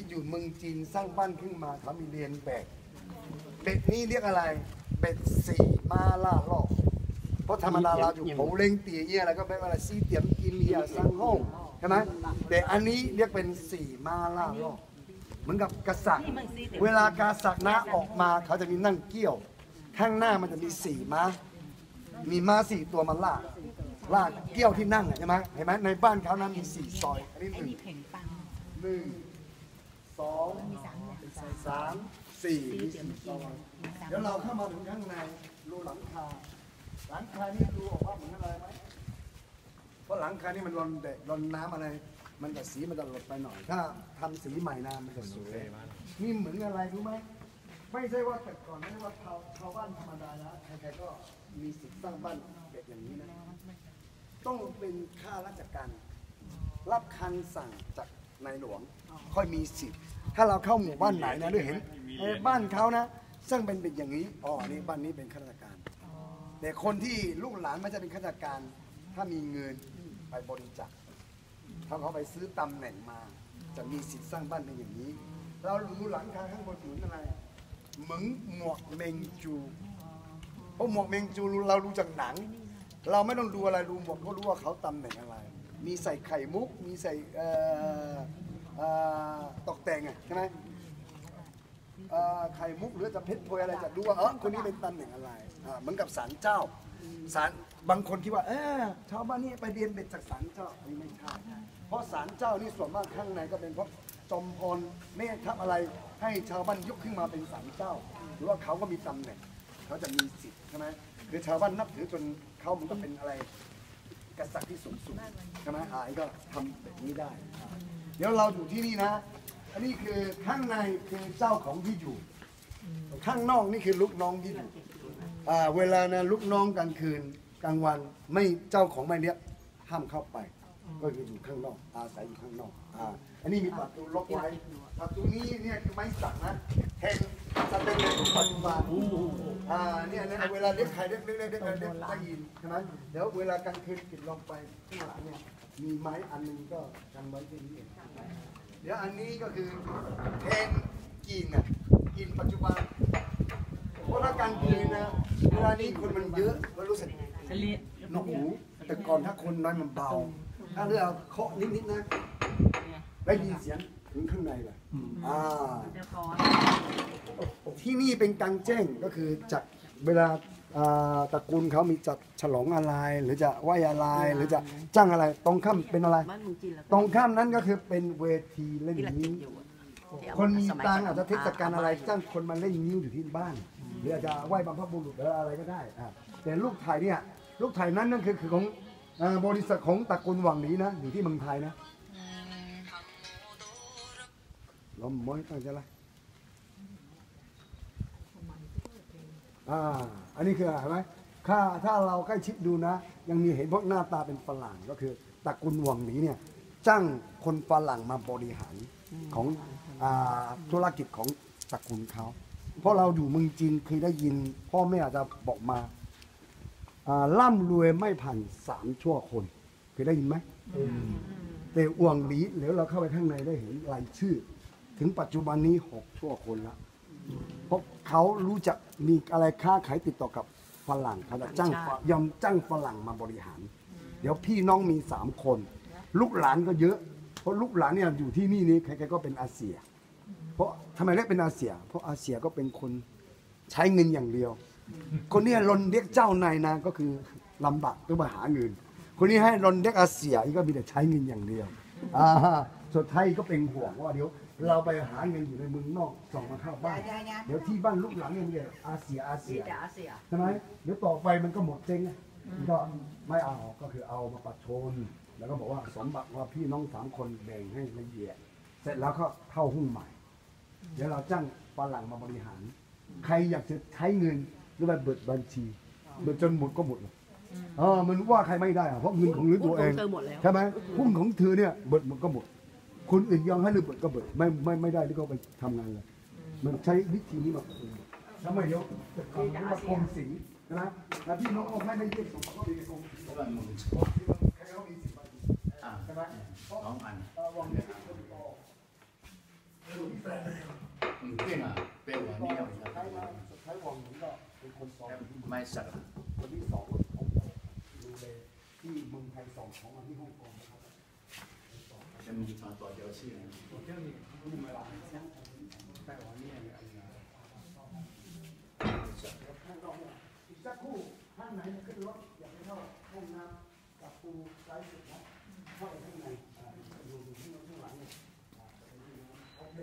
อยู่เมืองจีนสร้างบ้านขึ้นมาเขามีเรียนแบบเบ็ดนี้เรียกอะไรเบ็ดสี่มาล่าล่อเพราะธรรมดาเราอยู่โผเล้งเตี๋ยเยี่ยอะไรก็ไม่ว่าอะไรซีเตียมกินเฮียสังห้องใช่ไหมแต่อันนี้เรียกเป็นสี่มาล่าล่อเหมือนกับกษัตริย์เวลากษัตริย์นะออกมาเขาจะมีนั่งเกี้ยวข้างหน้ามันจะมีสี่ม้ามีม้าสี่ตัวมันล่าเกี้ยวที่นั่งใช่ไหมเห็นไหมในบ้านเขานั้นมีสี่ซอยอันนี้หนึ่งสองสามสี่เดี๋ยวเราเข้ามาถึงข้างในรูหลังคานี่ดูออกว่าเหมือนอะไรไหมเพราะหลังคานี่มันรอนน้ำอะไรมันจะสีมันจะหลดไปหน่อยถ้าทำสีใหม่นะมันจะสวยนี่เหมือนอะไรรู้ไหมไม่ใช่ว่าแต่ก่อนไม่ใช่ว่าชาวบ้านธรรมดานะใครๆก็มีสิทธิ์สร้างบ้านแบบอย่างนี้นะต้องเป็นข้าราชการรับคำสั่งจากนายหลวงค่อยมีสิทธิ์ถ้าเราเข้าหมู่บ้านไหนนะด้วยเห็นบ้านเขานะซึ่งเป็นอย่างนี้อ๋อนี่บ้านนี้เป็นข้าราชการแต่คนที่ลูกหลานไม่จะเป็นข้าราชการถ้ามีเงินไปบริจาคถ้าเขาไปซื้อตำแหน่งมาจะมีสิทธิ์สร้างบ้านเป็นอย่างนี้เรารู้หลังคาข้างบนอยู่อะไรเหมือนหมวกเมงจูเพราะหมวกเมงจูเรารู้จากหนังเราไม่ต้องดูอะไรดูหมวกก็รู้ว่าเขาตำแหน่งอะไรมีใส่ไข่มุกมีใส่ตกแต่งใช่ไหมไข่มุกหรือจะเพชรพลอยอะไรจะดูว่าคนนี้เป็นตำแหน่งอะไรเหมือนกับศาลเจ้าศาลบางคนคิดว่าชาวบ้านนี่ไปเรียนเบ็ดจากศาลเจ้านี่ไม่ใช่เพราะศาลเจ้านี่ส่วนมากข้างในก็เป็นเพราะจอมพลแม่ทัพอะไรให้ชาวบ้านยกขึ้นมาเป็นศาลเจ้าหรือว่าเขาก็มีตำแหน่งเขาจะมีสิทธิ์ใช่ไหมคือชาวบ้านนับถือจนเขามันก็เป็นอะไรกษัตริย์ที่สูงสุดใช่ไหมก็ทำแบบนี้ได้เดี๋ยวเราอยู่ที่นี่นะอันนี้คือข้างในคือเจ้าของที่อยู่ข้างนอกนี่คือลูกน้องที่อยู่เวลานะลูกน้องกลางคืนกลางวันไม่เจ้าของไม่เนี้ยห้ามเข้าไปก็คืออยู่ข้างนอกอาศัยอยู่ข้างนอกอันนี้มีประตูล็อกไว้ประตูนี้เนี่ยคือไม้สักนะแทนสเตนเลสปัจจุบันเนี่ยนะเวลาเรียกใครเรียกได้ยินใช่ไหมเดี๋ยวเวลากลางคืนปิดลงไปข้างหลังเนี่ยมีไม้อันนึงก็กันไว้ที่นี่เองเดี๋ยวอันนี้ก็คือแทนกินปัจจุบันเพราะถ้ากลางคืนนะเวลานี้คนมันเยอะก็รู้สึกหนวกหูแต่ก่อนถ้าคนน้อยมันเบาถ้าเราเคาะนิดนะได้ยินเสียงถึงข้างในเลยที่นี่เป็นกลางแจ้งก็คือจากเวลาตระกูลเขามีจัดฉลองอะไรหรือจะไหว้อะไรหรือจะจ้างอะไรตรงข้ามเป็นอะไรตรงข้ามนั้นก็คือเป็นเวทีเล่นนิ้วคนมีตังอาจจะเทศกาลอะไรจ้างคนมาเล่นนิ้วอยู่ที่บ้านหรืออาจจะไหว้บรรพบุรุษหรืออะไรก็ได้แต่ลูกไทยเนี่ยลูกไทยนั้นนั่นคือของบริษัทของตระกูลหวังหลีนะอยู่ที่เมืองไทยนะเราไม่ตั้งใจละอันนี้คืออะไรไหมถ้าเราใกล้ชิดดูนะยังมีเห็นพวกหน้าตาเป็นฝรั่งก็คือตระกูลหวังหลีเนี่ยจ้างคนฝรั่งมาบริหารของธุรกิจของตระกูลเขาเพราะเราอยู่เมืองจีนเคยได้ยินพ่อแม่อาจจะบอกมาร่ำรวยไม่ผ่าน3 ชั่วคนเคยได้ยินไหมแต่หวังหลีเดี๋ยวเราเข้าไปข้างในได้เห็นรายชื่อถึงปัจจุบันนี้6 ชั่วคนแล้วเพราะเขารู้จักมีอะไรค้าขายติดต่อกับฝรั่งเขาจะยอมจ้างฝรั่งมาบริหารเดี๋ยวพี่น้องมี3 คนลูกหลานก็เยอะเพราะลูกหลานเนี่ยอยู่ที่นี่ใครๆก็เป็นอาเซียเพราะทำไมเรียกเป็นอาเซียเพราะอาเซียก็เป็นคนใช้เงินอย่างเดียวคนนี้รนเรียกเจ้านายนะก็คือลำบากต้องมาหาเงินคนนี้ให้รนเรียกอาเซียก็มีแต่ใช้เงินอย่างเดียวส่วนไทยก็เป็นห่วงว่าเดี๋ยวเราไปหาเงินอยู่ในเมืองนอกส่งมาเข้าบ้านเดี๋ยวที่บ้านลูกหลังเนี่ยมีแต่อาเซียใช่ไหมเดี๋ยวต่อไปมันก็หมดเจ๊งก็ไม่เอาก็คือเอามาประชนแล้วก็บอกว่าสมบัติว่าพี่น้อง3 คนแบ่งให้ละเอียดเสร็จแล้วก็เข้าหุ้นใหม่เดี๋ยวเราจ้างฝรั่งมาบริหารใครอยากจะใช้เงินหรือไปเบิดบัญชีเบิดจนหมดก็หมดเลยมันว่าใครไม่ได้เพราะเงินของหรือตัวเองใช่ไหมหุ้นของเธอเนี่ยเบิดมันก็หมดคนอื่นยอมให้หรือเบิดก็เบิดไม่ได้หรือก็ไปทำงานเลยมันใช้วิธีนี้มาทำไมเดี๋ยวจะทำมาคมสีนะแล้วพี่น้องให้ไม่เรียกสมบัติก็มีกองใครเขามี10 ใช่ไหม2 อันวางเงินแปลก对嘛，被我利用一下。 ใช้หวังหนีก็เป็นคนสอนไม่สักคนที่สองของดูเลยที่เมืองไทยสองของที่ฮ่องกงนะครับจะมีมาตัวเดียวชื่อเจ้านี่รุ่นเวลาไต้หวันเนี่ยอีกสักครู่ท่านไหนขึ้นรถอยากไปเข้าห้องน้ำกับปูไซส์สุดนะเข้าไปข้างในดูข้างหลังเนี่ยโอเค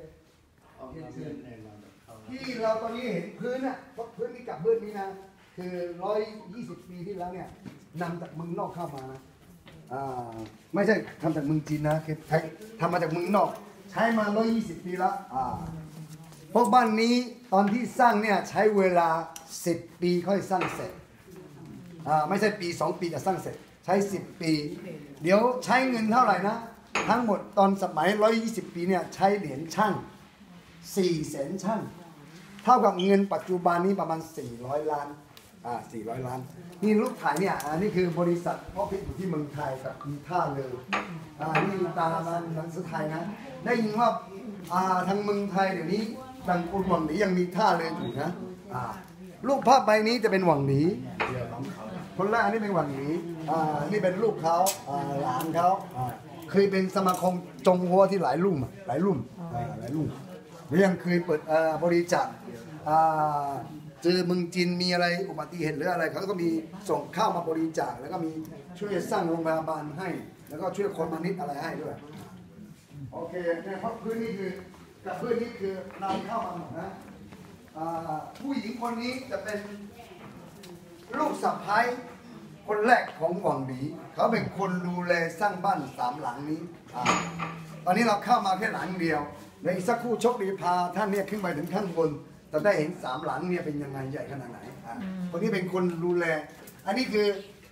ที่เราตอนนี้เห็นพื้นอ่ะพื้นที่กับพื้นนี้นะคือ120 ปีที่แล้วเนี่ยนำจากเมืองนอกเข้ามานะไม่ใช่ทำจากเมืองจีนนะคือทำมาจากเมืองนอกใช้มา120 ปีแล้วพวกบ้านนี้ตอนที่สร้างเนี่ยใช้เวลา10 ปีค่อยสร้างเสร็จไม่ใช่ปี2 ปีจะสร้างเสร็จใช้10 ปีเดี๋ยวใช้เงินเท่าไหร่นะทั้งหมดตอนสมัย120 ปีเนี่ยใช้เหรียญช่าง400,000 ช่างเท่ากับเงินปัจจุบันนี้ประมาณ400 ล้าน400 ล้านนี่รูปถ่ายเนี่ยนี่คือบริษัทพ่อพิษอยู่ที่เมืองไทยกับมีท่าเรือนี่ตาหนังสือไทยนะได้ยินว่าทางเมืองไทยเดี๋ยวนี้ดังคุณหวังหนียังมีท่าเรืออยู่นะรูปภาพใบนี้จะเป็นหวังหนีคนแรกนี่เป็นหวังหนีนี่เป็นลูกเขาหลานเขาเคยเป็นสมาคมจงหัวที่หลายรุ่นหลายรุ่นยังเคยเปิดบริจาคเจอเมืองจีนมีอะไรอุบัติเหตุหรืออะไรเขาก็มีส่งข้าวมาบริจาคแล้วก็มีช่วยสร้างโรงพยาบาลให้แล้วก็ช่วยคนมานิดอะไรให้ด้วยโอเคเนี่ยเพราะพื้นนี้คือกับพื้นนี้คือนำเข้ามาหมดนะผู้หญิงคนนี้จะเป็นลูกสะใภ้คนแรกของหวังหลีเขาเป็นคนดูแลสร้างบ้าน3 หลังนี้ตอนนี้เราเข้ามาแค่หลังเดียวในสักครู่โชคดีพาท่านเนี่ยขึ้นไปถึงข้างบนจะได้เห็น3 หลังเนี่ยเป็นยังไงใหญ่ขนาดไหนคนนี้เป็นคนดูแลอันนี้คือ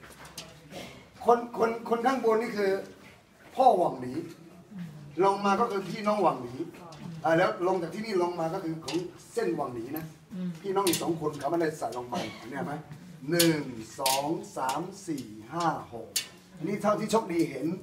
คนข้างบนนี่คือพ่อหวังหลีลงมาก็คือพี่น้องหวังหลีแล้วลงจากที่นี่ลงมาก็คือของเส้นหวังหลีนะพี่น้องอีก2 คนเขาไม่ได้ใส่ลงไปเนี่ยไหม1 2 3 4 5 6อันนี้เท่าที่โชคดีเห็น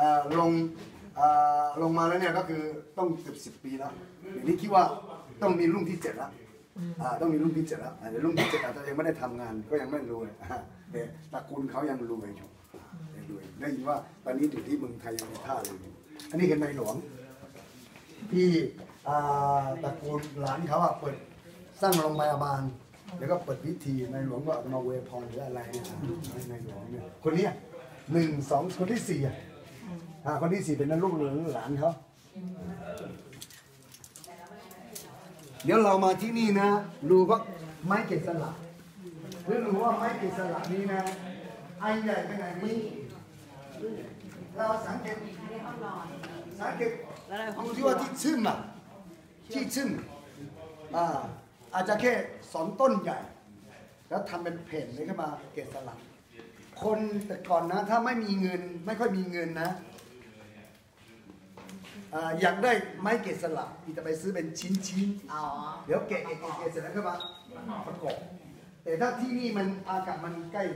ลงมาแล้วเนี่ยก็คือต้องเกือบ10 ปีแล้วอย่างนี้คิดว่าต้องมีรุ่นที่7แล้วต้องมีรุ่นที่7แล้วแต่รุ่นที่7อาจจะยังไม่ได้ทำงานก็ยังไม่รวยแต่ตระกูลเขายังรวยอยู่ได้ยินว่าตอนนี้อยู่ที่เมืองไทยยังมีท่าเลยอันนี้เป็นในหลวงที่ตระกูลหลานเขาเปิดสร้างโรงพยาบาลแล้วก็เปิดพิธีในหลวงก็มาเวพรหรืออะไรเนี่ยในหลวงเนี่ยคนนี้1 2คนที่4คนที่4เป็นลูกหลานเขาเดี๋ยวเรามาที่นี่นะดูว่าไม้เกศสลักหรือรู้ว่าไม้เกศสลักนี้นะอันใหญ่ขนาดนี้เราสังเกตดูที่ว่าที่ชื่มที่ชื่มอาจจะแค่2 ต้นใหญ่แล้วทำเป็นแผ่นเลยขึ้นมาเกศสลักคนแต่ก่อนนะถ้าไม่มีเงินไม่ค่อยมีเงินนะอยากได้ไม้เกศสลักที่จะไปซื้อเป็นชิ้นเดี๋ยวเกะเสร็จแล้วก็มาประกอบแต่ถ้าที่นี่มันอากาศมันใกล้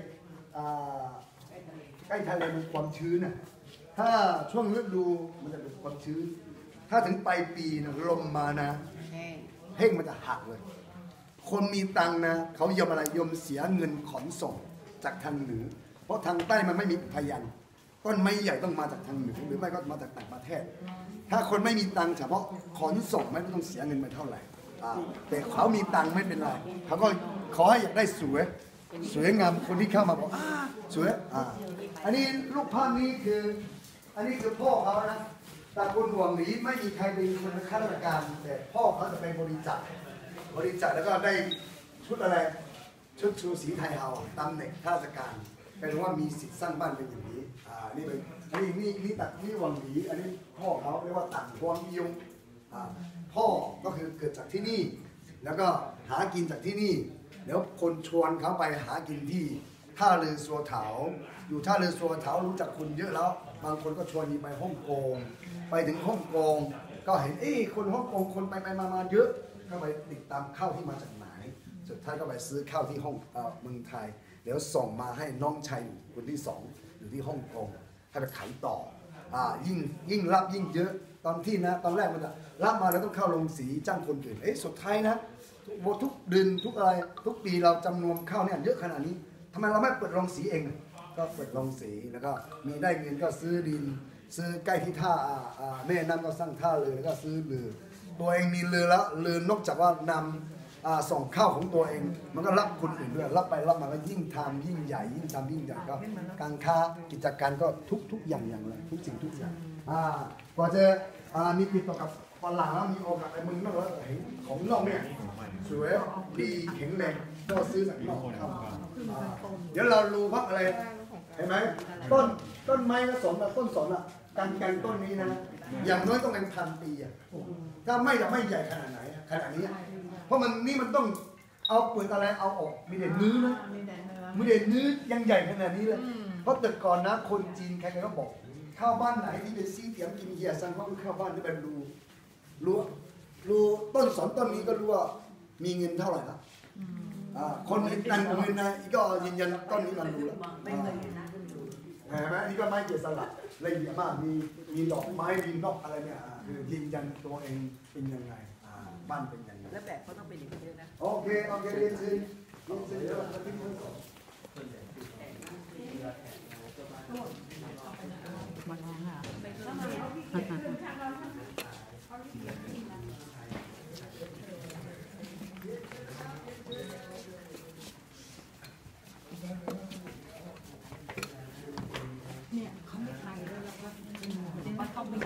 ทะเลมันความชื้นน่ะถ้าช่วงฤดูมันจะเป็นความชื้นถ้าถึงปลายปีนะลมมานะเพ่งมันจะหักเลยคนมีตังนะเขายอมอะไรยอมเสียเงินขนส่งจากทางเหนือเพราะทางใต้มันไม่มีพยัญชนะต้นไม้ใหญ่ต้องมาจากทางเหนือหรือไม่ก็มาจากต่างประเทศถ้าคนไม่มีตังค์เฉพาะขนส่งไม่ต้องเสียเงินไปเท่าไหร่แต่เขามีตังค์ไม่เป็นไรเขาก็ขอให้อยากได้สวยงามคนที่เข้ามาบอกสวยอันนี้รูปภาพนี้คืออันนี้คือพ่อเขานะแต่คนหลวงหลีไม่มีใครเป็นคนข้าราชการแต่พ่อเขาจะไปบริจาคแล้วก็ได้ชุดอะไรชุดชูสีไทยเอาตำแหน่งข้าราชการแปลว่ามีสิทธิ์สร้างบ้านเป็นอย่างนี้นี่เป็นนี่หวังหลีอันนี้พ่อเขาเรียกว่าต่างกวางยงพ่อก็คือเกิดจากที่นี่แล้วก็หากินจากที่นี่เดี๋ยวคนชวนเขาไปหากินที่ท่าเรือสัวเถาอยู่ท่าเรือสัวเถารู้จักคนเยอะแล้วบางคนก็ชวนไปฮ่องกงไปถึงฮ่องกงก็เห็นคนฮ่องกงคนไปมาเยอะก็ไปติดตามข้าวที่มาจากไหนสุดท้ายก็ไปซื้อข้าวที่เมืองไทยเดี๋ยวส่งมาให้น้องชายคนที่2อยู่ที่ฮ่องกงให้ไปขายต่อยิ่งรับยิ่งเยอะตอนที่นะตอนแรกมันจะรับมาแล้วต้องเข้าโรงสีจ้างคนอื่นสุดท้ายนะทุกเดือนทุกอะไรทุกปีเราจำนวนข้าวเนี่ยเยอะขนาดนี้ทำไมเราไม่เปิดโรงสีเองก็เปิดโรงสีแล้วก็มีได้เงินก็ซื้อดินซื้อใกล้ที่ท่าแม่น้ำก็สร้างท่าเรือแล้วก็ซื้อเรือตัวเองมีเรือแล้วเรือนอกจากว่านำส่งข้าวของตัวเองมันก็รับคนอื่นด้วยรับไปรับมาก็ยิ่งทำยิ่งใหญ่ยิ่งทำยิ่งใหญ่ก็การค้ากิจการก็ทุกอย่างเลยทุกสิ่งทุกอย่างกว่าจะมีติดต่อกับฝรั่งแล้วมีโอกาสไปเมืองนอกแล้วเห็นของนอกเนี่ยสวยดีแข็งแรงก็ซื้อจากนอกครับเดี๋ยวเรารู้ว่าอะไรเห็นไหมต้นไม้ก็สนแบบต้นสนกันต้นนี้นะอย่างน้อยต้องเป็น1,000 ปีถ้าไม่จะไม่ใหญ่ขนาดไหนขนาดนี้เพราะมันต้องเอาเปลือกอะไรเอาออกมีแต่เนื้อนะมีแต่เนื้อยังใหญ่ขนาดนี้เลยเพราะแต่ก่อนนะคนจีนใครๆก็บอกเข้าบ้านไหนที่เป็นซี่เตียมกินเฮียซังเขาเข้าบ้านที่เป็นรู้ต้นสนต้นนี้ก็รู้ว่ามีเงินเท่าไหร่ละคนมีตังค์เงินนะอีกก็ยืนยันต้นนี้มันรู้แล้วเห็นไหมนี่ก็ไม้เกสรละเอียดมากมีดอกไม้มีนกอะไรเนี่ยคือยืนยันตัวเองเป็นยังไงบ้านเป็นยังไงแล้วแบบเขาต้องเป็นอย่างนี้นะโอเคเรียนเชิญมาลองค่ะเนี่ยเขาไม่ไปด้วยแล้วก็มันต้องมี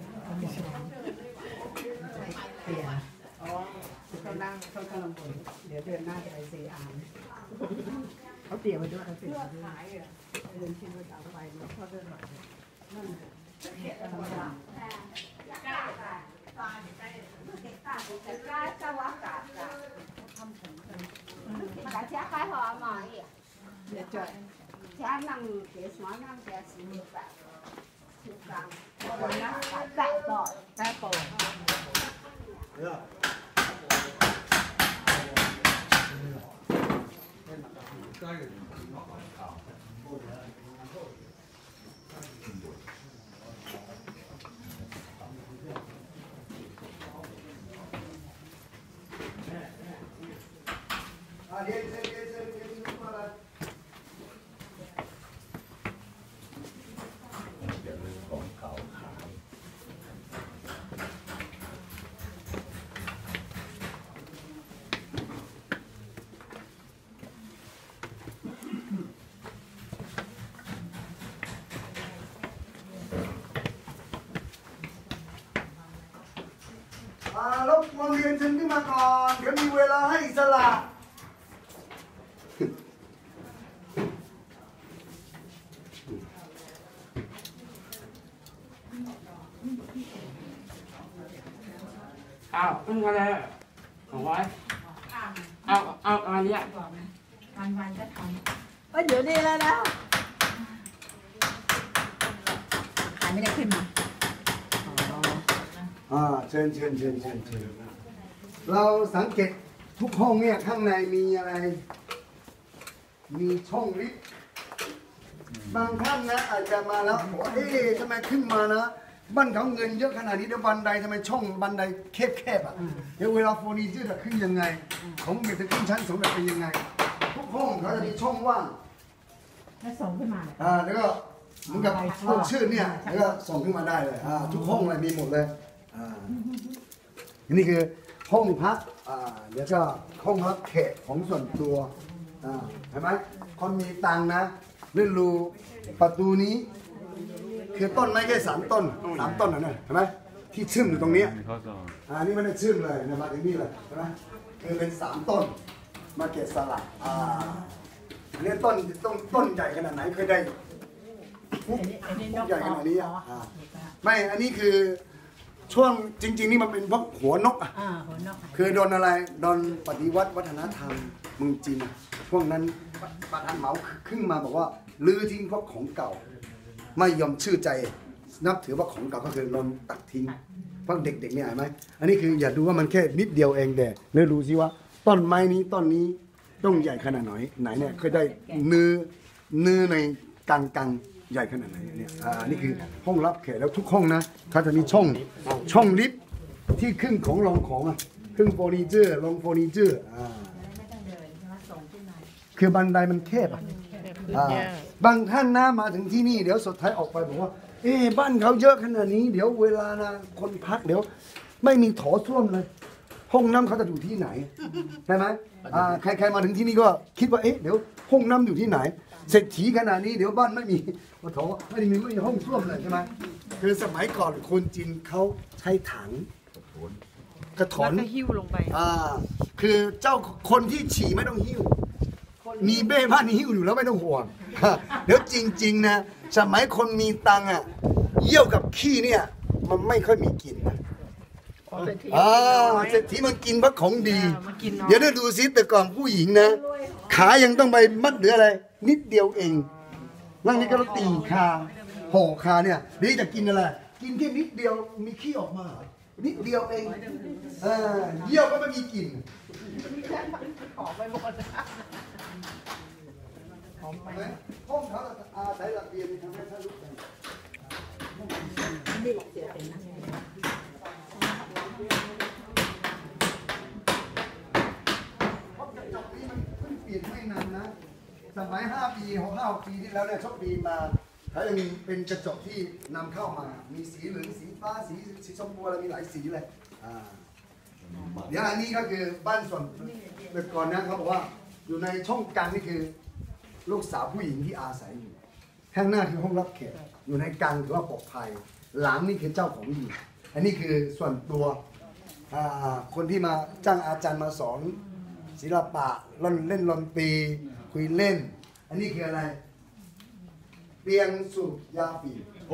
เปลี่ยนเขานั่งเขากำลังบ่นเดี๋ยวเดือนหน้าจะไปซีอาร์เขาเตรียมไว้ด้วยเขาเตรียมไว้ด้วยเดินคิดว่าจะเอาไปแล้วพอเดินหน่อยนั่นเห็ดอะไรบ้าง大家还好吗？ เดี๋ยวจะ家能给什么能给是明白，就当我那带到แป้โป่รบกวนเรียนเชิญขึ้นมาก่อนเดี๋ยวมีเวลาให้อิสระขึ้นมาเลยของไว้เอาอันนี้วันก็ทำเดี๋ยวนี้แล้วนะขายไม่ได้ขึ้นมาเชิญเราสังเกตทุกห้องเนี่ยข้างในมีอะไรมีช่องลิฟต์บางท่านนะอาจจะมาแล้วบอกทำไมขึ้นมานะบ้านเขาเงินเยอะขนาดนี้เดี๋ยวบันไดทำไมช่องบันไดแคบเดี๋ยวเวลาเฟอร์นิเจอร์จะขึ้นยังไงของเด็กจะขึ้นชั้นสูงแบบเป็นยังไงทุกห้องเขาจะมีช่องว่างแล้วส่งขึ้นมาแล้วก็เหมือนกับต้นชื่อเนี่ยแล้วก็ส่งขึ้นมาได้เลยทุกห้องเลยมีหมดเลยนี่คือห้องพักเดี๋ยวก็ห้องพักแขกของส่วนตัวเห็นไหมคนมีตังนะเลื่อนรูประตูนี้คือต้นไม้แค่3 ต้นนะเห็นไหมที่ชึ่มอยู่ตรงนี้นี่ไม่ได้ชึ่มเลยนะมาถึงนี่เลยเห็นไหมคือเป็น3 ต้นมาเกตสลัดอันนี้ต้นใหญ่ขนาดไหนเคยได้ใหญ่ขนาดนี้ไม่อันนี้คือช่วงจริงๆนี่มันเป็นพวกหัวนกคือโดนอะไรโดนปฏิวัติวัฒนธรรมเมืองจีนพวกนั้นประธานเหมาขึ้นมาบอกว่าลื้อทิ้งพวกของเก่าไม่ยอมชื่อใจนับถือว่าของเก่าก็คือโดนตัดทิ้งพวกเด็กๆเนี่ยเห็นไหมอันนี้คืออย่าดูว่ามันแค่นิดเดียวเองแต่เลือกดูสิว่าต้นไม้นี้ต้นนี้ต้องใหญ่ขนาดไหนเนี่ยเคยได้เนื้อในกังใหญ่ขนาดไหนเนี่ยนี่คือห้องรับแขกแล้วทุกห้องนะเขาจะมีช่องลิฟต์ที่ขึ้นของรองของขึ้นเฟอร์นิเจอร์ลงเฟอร์นิเจอร์คือบันไดมันแคบบางท่านนะมาถึงที่นี่เดี๋ยวสุดท้ายออกไปบอกว่าบ้านเขาเยอะขนาดนี้เดี๋ยวเวลานะคนพักเดี๋ยวไม่มีโถส้วมเลยห้องน้ำเขาจะอยู่ที่ไหนใช่ไหมใครมาถึงที่นี่ก็คิดว่าเดี๋ยวห้องน้ำอยู่ที่ไหนเศรษฐีขนาดนี้เดี๋ยวบ้านไม่มีโถไม่มีห้องส้วมเลยใช่ไหมคือสมัยก่อนคนจีนเขาใช้ถังกระถอนแล้วก็หิ้วลงไปคือเจ้าคนที่ฉี่ไม่ต้องหิ้วมีเบ้บ้านหิ้วอยู่แล้วไม่ต้องห่วงเดี๋ยวจริงๆนะสมัยคนมีตังค์เยี่ยวกับขี้เนี่ยมันไม่ค่อยมีกลิ่นนะเศรษฐีมันกินเพราะของดีเดี๋ยวดูซิแต่ก่อนผู้หญิงนะขายังต้องไปมัดหรืออะไรนิดเดียวเองร่างนี้ก็ต้องตีขาห่อขาเนี่ยนี่จะกินอะไรกินแค่นิดเดียวมีขี้ออกมานิดเดียวเองเยี่ยวก็ไม่มีกลิ่นหอมไปหมดหอมไปห้องเขาอาศัยระเบียงทำให้ท่านรู้กันนี่เสียเป็นนะห้องกระจกนี้มันเพิ่งเปลี่ยนไม่นานนะสมัย5 ปี6 ปีที่แล้วเนี่ยโชคดีมาเขายังเป็นกระจกที่นำเข้ามามีสีเหลืองสีฟ้าสีชมพูอะไรมีหลายสีเลยเดี๋ยวอันนี้ก็คือบ้านส่วนแต่ก่อนนะเขาบอกว่าอยู่ในช่องกลางนี่คือลูกสาวผู้หญิงที่อาศัยอยู่ข้างหน้าคือห้องรับแขกอยู่ในกลางถือว่าปลอดภัยหลังนี่คือเจ้าของอยู่อันนี้คือส่วนตัวคนที่มาจ้างอาจารย์มาสอนศิลปะเล่นดนตรีคุยเล่นอันนี้คืออะไรเตียงสูบยาปี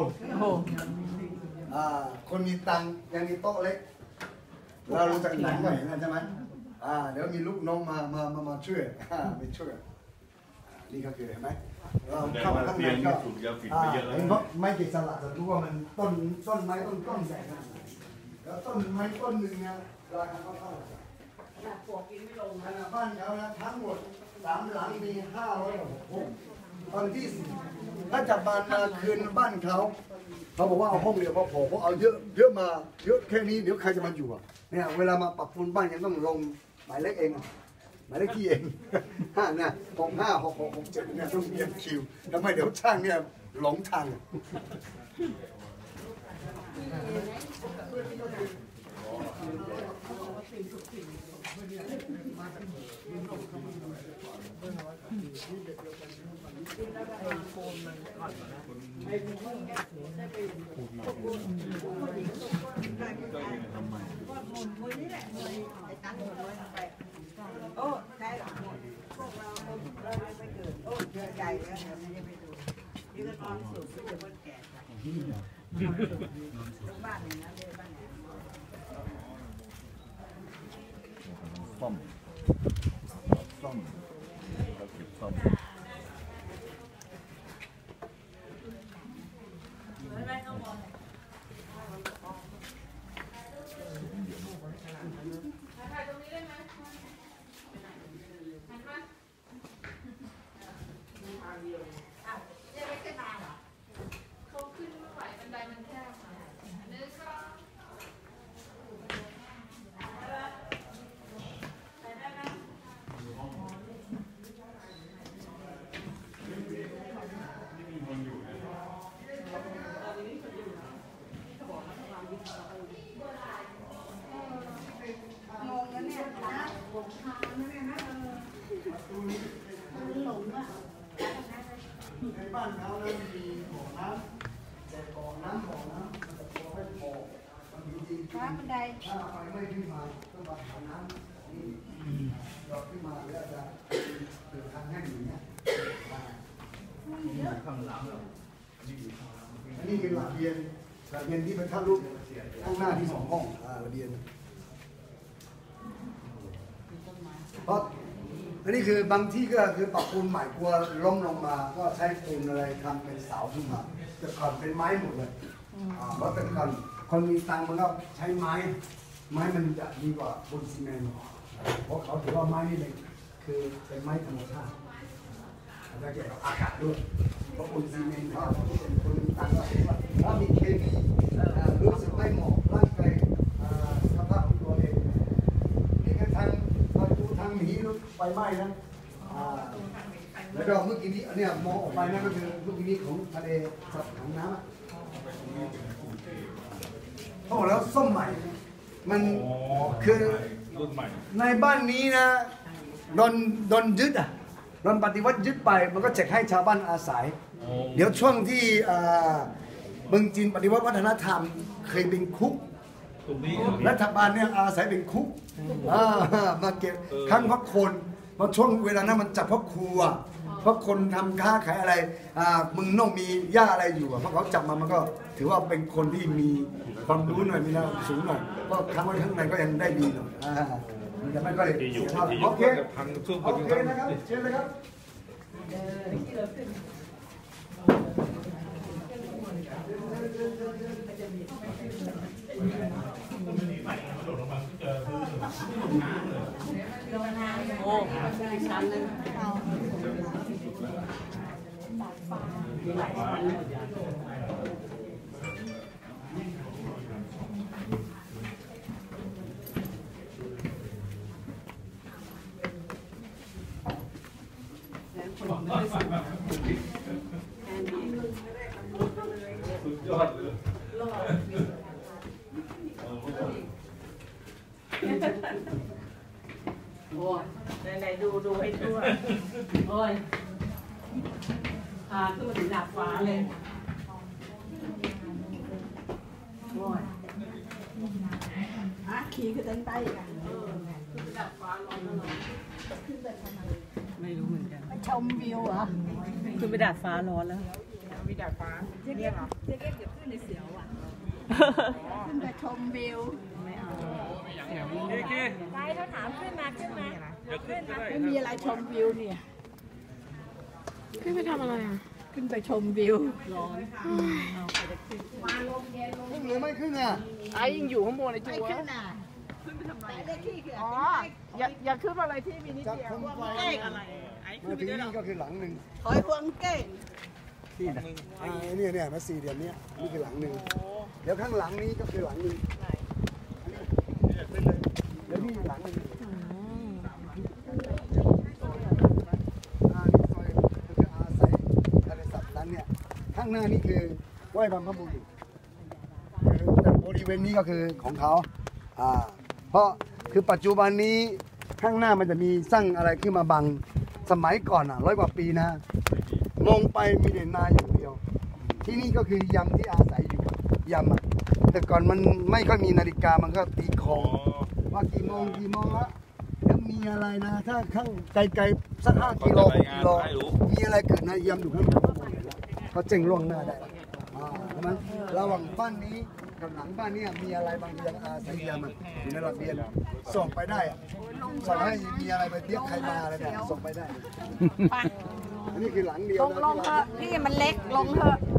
คนมีตังยังมีโต๊ะเล็กเรารู้จักหนังก็เห็นใช่ไหมเดี๋ยวมีลูกน้องมาช่วยไปช่วยนี่ก็คือเห็นไหมเราเข้ามาข้างในก็เห็นเพราะไม้เกศสลักจะรู้ว่ามันต้นไม้ต้นใหญ่ขนาดไหนแล้วต้นไม้ต้นหนึ่งนะราคาเท่าไหร่ปวกกินไม่ลงนะบ้านเขานะทั้งหมด3 หลังมี500 กว่าห้องตอนที่ถ้าจับบานมาคืนบ้านเขาบอกว่าเอาห้องเดียวพอเพราะเอาเยอะมาเยอะแค่นี้เดี๋ยวใครจะมาอยู่เนี่ยเวลามาปรับปรุงบ้านยังต้องลงหมายเลขเองหมายเลขที่เองเนี่ย65 66 67เนี่ยต้องเรียนคิวทำไมเดี๋ยวช่างเนี่ยหลงทางโอ้ใช่หรอพวกเราไม่เกิดโอ้เยอะใหญ่แล้วไม่ได้ไปดูนี่ก็ตอนสุดที่จะคนแก่บ้านเนี่ยนะเรียกบ้านเนี่ยซ่อมเราเก็บซ่อมในบ้านเขาแล้วมีบ่อน้ำแต่บ่อน้ำมันจะพอไม่พอมันจริงๆถ้าไฟไม่ขึ้นมาต้องมาหาน้ำนี่เราขึ้นมาแล้วจะเกิดทางแห้งอย่างเงี้ยข้างหลังเราอันนี้เป็นระเบียงที่เป็นข้างรูปข้างหน้าที่2 ห้องระเบียงเพราะอันนี้คือบางที่ก็คือปรับปูนใหม่กลัวล้มลงมาก็ใช้ปูนอะไรทำเป็นเสาขึ้นมาแต่ก่อนเป็นไม้หมดเลยเพราะแต่ก่อนคนมีตังค์มันก็ใช้ไม้มันจะดีกว่าปูนซีเมนต์เพราะเขาถือว่าไม้นี่คือเป็นไม้ธรรมชาติแล้วเกี่ยวกับอากาศด้วยเพราะคนซีเมนต์เขาเป็นคนต่างประเทศว่าถ้ามีเคมีรู้สึกไม่เหมาะร่างกายสภาพของตัวเองนี่ก็ทางประตูทางหนีไฟไหม้นะแล้วก็เมื่อกี้นี้เนี่ยมองออกไปนั่นก็คือเมื่อกี้นี้ของทะเลสับถังน้ำเขาบอกแล้วส้มใหม่มันคือในบ้านนี้นะโดนยึดโดนปฏิวัติยึดไปมันก็จะให้ชาวบ้านอาศัยเดี๋ยวช่วงที่เมืองจีนปฏิวัติวัฒนธรรมเคยเป็นคุกรัฐบาลเนี่ยอาศัยเป็นคุกมาเก็บขั้นเพราะคนเพราะช่วงเวลานั้นมันจับเพราะครัวเพราะคนทำค้าขายอะไรมึงต้องมีย่าอะไรอยู่เพราะเขาจับมามันก็ถือว่าเป็นคนที่มีความรู้หน่อยมีระดับสูงหน่อยก็ค้างไว้ข้างในก็ยังได้ดีหน่อยมันจะไม่ก็เลยเสียเท่าไหร่โอเคโอเคนะครับเชิญเลยครับโอ้ชั้นนึงมีหลายชั้นเลยโอ้ยไหนดูให้ทั่วโอ้ยขึ้นมาถึงดาดฟ้าเลยโอ้ยขี่ขึ้นต้นไม้กันขึ้นดาดฟ้าร้อนแล้วขึ้นไปทำไมไม่รู้เหมือนกันไปชมวิวเหรอขึ้นไปดาดฟ้าร้อนแล้วมีดาดฟ้าเนี่ยเหรอเจ๊เก็บขึ้นในเสียวอ่ะขึ้นไปชมวิวไม่เอาไปเขาถามขึ้นมาไม่มีอะไรชมวิวเนี่ยขึ้นไปทำอะไรอ่ะขึ้นไปชมวิวร้อนขึ้นหรือไม่ขึ้นอ่ะไอ้ยังอยู่ข้างบนไอ้จูไม่ขึ้นอ่ะขึ้นไปทำไมได้ที่คืออ๋ออย่าขึ้นอะไรที่มีนิดจากเดียวคนไฟอะไรไอ้มาถึงนี่ก็คือหลังหนึ่งถอยพวงเก้งที่ไหนเนี่ยมาสี่เหลี่ยมเนี้ยนี่คือหลังหนึ่งเดี๋ยวข้างหลังนี้ก็คือหลังหนึ่งเดี๋ยวนี่หลังหนึ่งข้างหน้านี่คือไหว้บรรพบุรุษแต่บริเวณนี้ก็คือของเขาเพราะคือปัจจุบันนี้ข้างหน้ามันจะมีสร้างอะไรขึ้นมาบังสมัยก่อน100 กว่าปีนะมองไปมีแต่นาอย่างเดียวที่นี่ก็คือยำที่อาศัยอยู่ยำแต่ก่อนมันไม่ค่อยมีนาฬิกามันก็ตีคองว่ากี่โมงแล้วแล้วมีอะไรนะถ้าข้างไกลๆสัก5 กิโลมีอะไรเกิดนะยำอยู่ข้างหน้าเขาเจ๋งล่วงหน้าได้ใช่ไหมระหว่างบ้านนี้กับหลังบ้านนี้มีอะไรบางอย่างอาศัยยำอยู่ในระเบียงส่งไปได้ส่งให้มีอะไรไปเรียกใครมาอะไรเนี่ยส่งไปได้อันนี้คือหลังเดียวลงเถอะนี่มันเล็กลงเถอะ